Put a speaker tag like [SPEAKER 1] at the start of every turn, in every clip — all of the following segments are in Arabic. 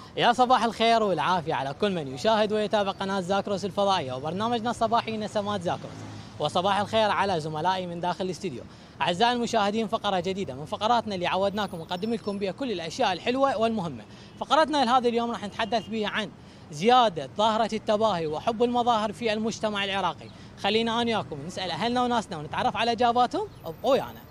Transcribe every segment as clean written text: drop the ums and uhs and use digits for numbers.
[SPEAKER 1] يا صباح الخير والعافية على كل من يشاهد ويتابع قناة زاكروس الفضائية وبرنامجنا الصباحي نسمات زاكروس. وصباح الخير على زملائي من داخل الاستديو. أعزائي المشاهدين، فقرة جديدة من فقراتنا اللي عودناكم نقدم لكم بها كل الأشياء الحلوة والمهمة. فقرتنا لهذا اليوم راح نتحدث بها عن زيادة ظاهرة التباهي وحب المظاهر في المجتمع العراقي. خلينا أنا وياكم نسأل أهلنا وناسنا ونتعرف على إجاباتهم. ابقوا ويانا.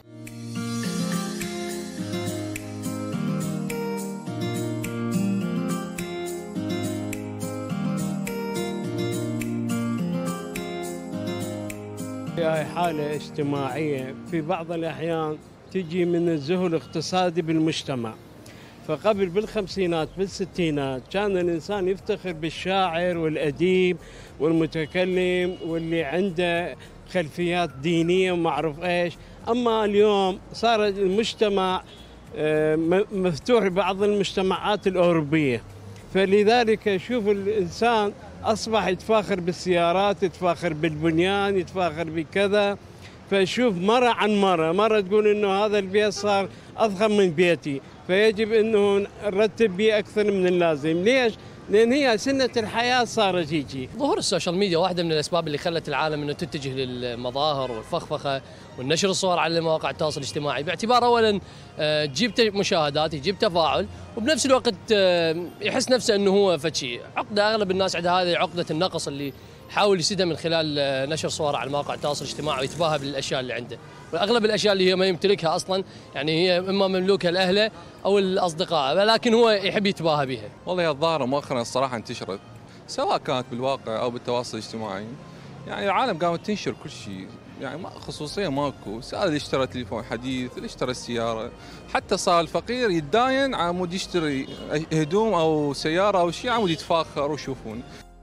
[SPEAKER 2] هاي حالة اجتماعية في بعض الأحيان تجي من الزهو الاقتصادي بالمجتمع. فقبل بالخمسينات بالستينات كان الإنسان يفتخر بالشاعر والأديب والمتكلم واللي عنده خلفيات دينية ومعروف إيش. أما اليوم صار المجتمع مفتوح بعض المجتمعات الأوروبية، فلذلك يشوف الإنسان أصبح يتفاخر بالسيارات، يتفاخر بالبنيان، يتفاخر بكذا. فيشوف مرة عن مرة تقول إنه هذا البيت صار أضخم من بيتي، فيجب إنه نرتب به أكثر من اللازم. ليش؟ لأن هي سنة الحياة صارت هيجي.
[SPEAKER 3] ظهور السوشيال ميديا واحدة من الأسباب اللي خلت العالم إنه تتجه للمظاهر والفخفخة والنشر الصور على مواقع التواصل الاجتماعي، باعتبار أولاً تجيب مشاهدات، يجيب تفاعل، وبنفس الوقت يحس نفسه إنه هو فشي عقدة. أغلب الناس عندها هذه عقدة النقص اللي يحاول يسدها من خلال نشر صور على مواقع التواصل الاجتماعي ويتباهى بالاشياء اللي عنده، واغلب الاشياء اللي هي ما يمتلكها اصلا يعني هي اما مملوكه لاهله او الاصدقاء، لكن هو يحب يتباهى بها.
[SPEAKER 4] والله هي الظاهره مؤخرا الصراحه انتشرت، سواء كانت بالواقع او بالتواصل الاجتماعي. يعني العالم قامت تنشر كل شيء، يعني ما خصوصيه ماكو. اللي اشترى تليفون حديث، اللي اشترى السياره، حتى صار الفقير يتداين على مود يشتري هدوم او سياره او شيء على مود يتفاخر ويشوفون.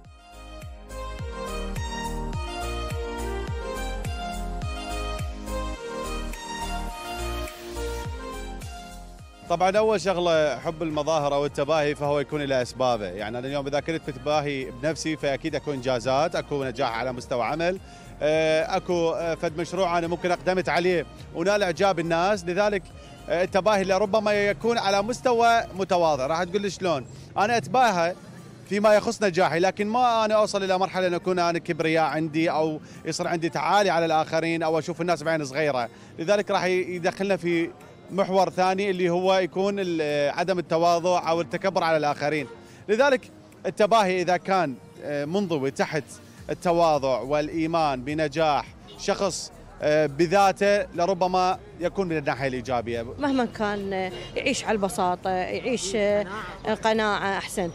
[SPEAKER 5] طبعا اول شغله حب المظاهر او التباهي فهو يكون له اسبابه. يعني انا اليوم اذا كنت متباهي بنفسي فاكيد اكو انجازات، اكو نجاح على مستوى عمل، اكو فد مشروع انا ممكن اقدمت عليه ونال اعجاب الناس. لذلك التباهي لربما يكون على مستوى متواضع. راح تقول لي شلون؟ انا اتباهى فيما يخص نجاحي، لكن ما انا اوصل الى مرحله ان اكون انا كبرياء عندي او يصير عندي تعالي على الاخرين او اشوف الناس بعين صغيره. لذلك راح يدخلنا في محور ثاني اللي هو يكون عدم التواضع او التكبر على الاخرين. لذلك التباهي اذا كان منضوي تحت التواضع والايمان بنجاح شخص بذاته لربما يكون من الناحيه الايجابيه.
[SPEAKER 6] مهما كان يعيش على البساطه، يعيش قناعه. احسنت.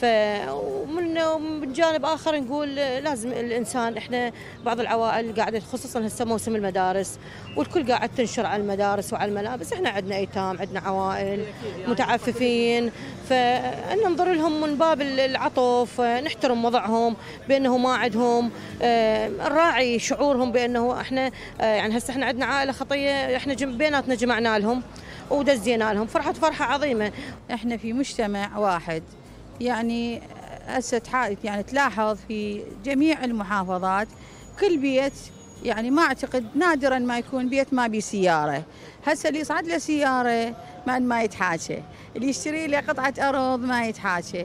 [SPEAKER 6] ومن جانب اخر نقول لازم الانسان، احنا بعض العوائل قاعده خصوصا هسه موسم المدارس والكل قاعد تنشر على المدارس وعلى الملابس. احنا عندنا ايتام، عندنا عوائل متعففين، فننظر لهم من باب العطف، نحترم وضعهم بانه ما عندهم، نراعي شعورهم بانه احنا يعني هسه احنا عندنا عائله خطيه، احنا بيناتنا جمعنا لهم ودزينا لهم، فرحه فرحه عظيمه.
[SPEAKER 7] احنا في مجتمع واحد، يعني هسه يعني تلاحظ في جميع المحافظات كل بيت، يعني ما اعتقد نادرا ما يكون بيت ما بيه سياره. هسه اللي يصعد له سياره ما يتحاشى، اللي يشتري له قطعه ارض ما يتحاشى.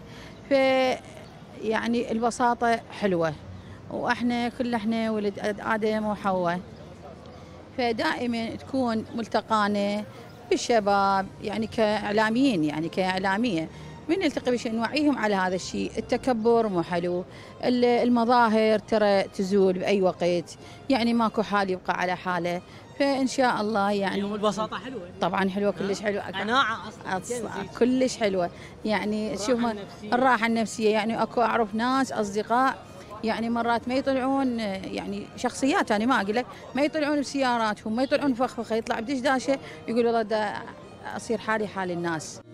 [SPEAKER 7] يعني البساطه حلوه، واحنا كلنا ولد ادم وحواء، فدائما تكون ملتقانا بالشباب يعني كاعلاميين، يعني كاعلاميه من نلتقي بشيء نوعيهم على هذا الشيء. التكبر مو حلو، المظاهر ترى تزول باي وقت، يعني ماكو حال يبقى على حاله. فان شاء الله يعني
[SPEAKER 1] اليوم البساطه حلوه،
[SPEAKER 7] طبعا حلوه، كلش حلوه،
[SPEAKER 1] قناعه
[SPEAKER 7] اصلا كلش حلوه. يعني شوف الراحه النفسيه، يعني اكو اعرف ناس اصدقاء يعني مرات ما يطلعون، يعني شخصيات انا ما اقول لك، ما يطلعون بسياراتهم، ما يطلعون فخفخه، يطلع بدشداشه يقول والله دا اصير حالي حال الناس.